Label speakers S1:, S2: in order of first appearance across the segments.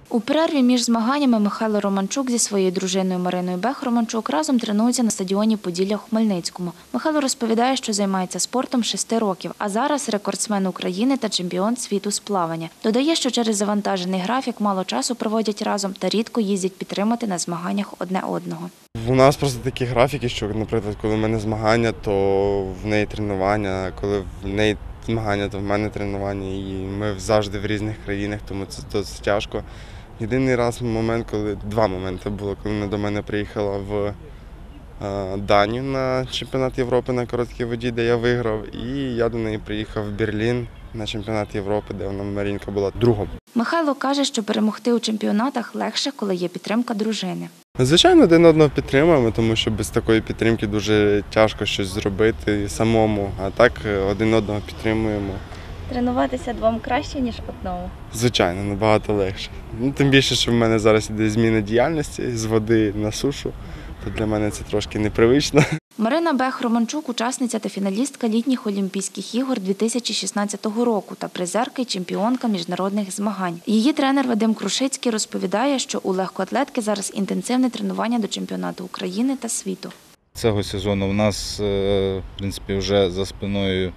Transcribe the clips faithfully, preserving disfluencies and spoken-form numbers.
S1: У перерві між змаганнями Михайло Романчук зі своєю дружиною Мариною Бех-Романчук разом тренуються на стадіоні «Поділля» у Хмельницькому. Михайло розповідає, що займається спортом шести років, а зараз рекордсмен України та чемпіон світу з плавання. Додає, що через завантажений графік мало часу проводять разом та рідко їздять підтримати на змаганнях одне одного.
S2: У нас просто такі графіки, що, наприклад, коли в мене змагання, то в неї тренування, коли в неї змагання, то в мене тренування. І ми завжди в різних країнах, тому це досить тяжко. Єдиний раз момент, коли два моменти було, коли вона до мене приїхала в Данію на чемпіонат Європи на короткій воді, де я виграв, і я до неї приїхав в Берлін на чемпіонат Європи, де вона Марінка була другом.
S1: Михайло каже, що перемогти у чемпіонатах легше, коли є підтримка дружини.
S2: Звичайно, один одного підтримуємо, тому що без такої підтримки дуже тяжко щось зробити самому, а так один одного підтримуємо.
S3: Тренуватися двом краще, ніж одному?
S2: Звичайно, набагато легше. Ну, тим більше, що в мене зараз іде зміна діяльності з води на сушу, то для мене це трошки непривично.
S1: Марина Бех-Романчук – учасниця та фіналістка літніх Олімпійських ігор дві тисячі шістнадцятого року та призерка і чемпіонка міжнародних змагань. Її тренер Вадим Крушицький розповідає, що у легкоатлетки зараз інтенсивне тренування до чемпіонату України та світу.
S4: Цього сезону у нас, в принципі, вже за спиною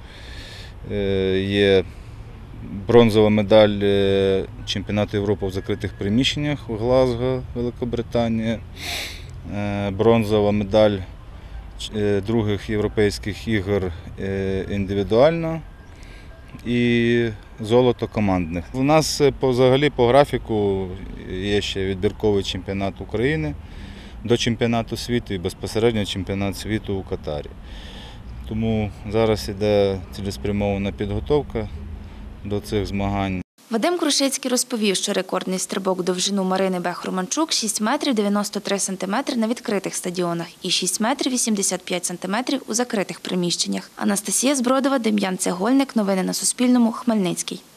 S4: є бронзова медаль чемпіонату Європи в закритих приміщеннях у Глазго, Великобританія, бронзова медаль других європейських ігор індивідуально і золото командних. У нас взагалі по графіку є ще відбірковий чемпіонат України до чемпіонату світу і безпосередньо чемпіонат світу у Катарі. Тому зараз йде цілеспрямована підготовка до цих змагань.
S1: Вадим Крушицький розповів, що рекордний стрибок у довжину Марини Бех-Романчук – шість метрів дев'яносто три сантиметри на відкритих стадіонах і шість метрів вісімдесят п'ять сантиметрів у закритих приміщеннях. Анастасія Збродова, Дем'ян Цегольник. Новини на Суспільному. Хмельницький.